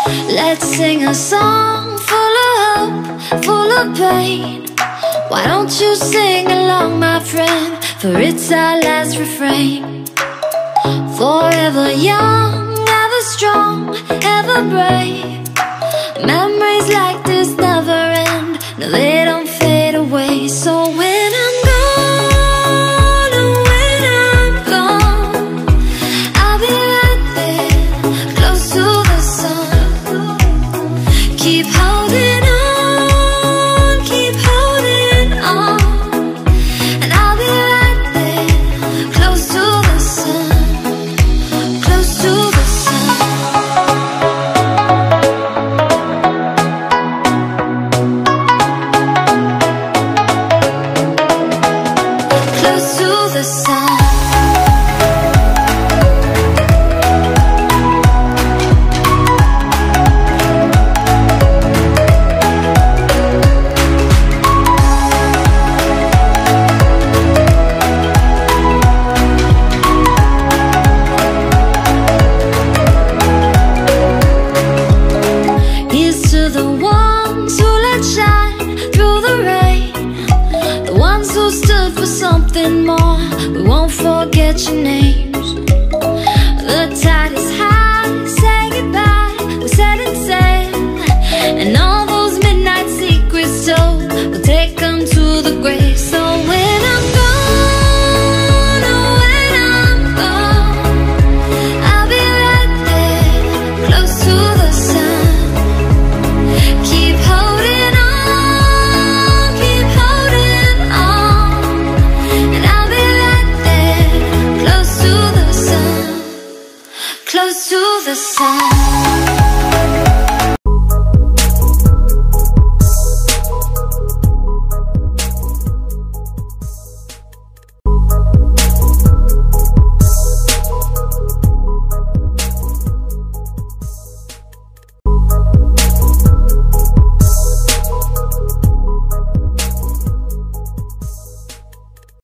Let's sing a song full of hope, full of pain. Why don't you sing along, my friend? For it's our last refrain. Forever young, ever strong, ever brave. Memories like this never end. No, they don't fade away. So when I'm gone, oh, when I'm gone, I'll be right there, close to the sun. Keep holding on, keep holding on, and I'll be right there, close to the sun, close to the sun. Close to the sun. Here's to the ones who let shine through the rain, the ones who stood for something more. We won't forget your names. The tide is high, say goodbye, we're setting sail, and all those midnight secrets told, we'll take them to the grave. So when I'm gone, oh, when I'm gone, I'll be right there, close to the sun. Keep holding on, and I'll be right there, close to the sun, close to the sun.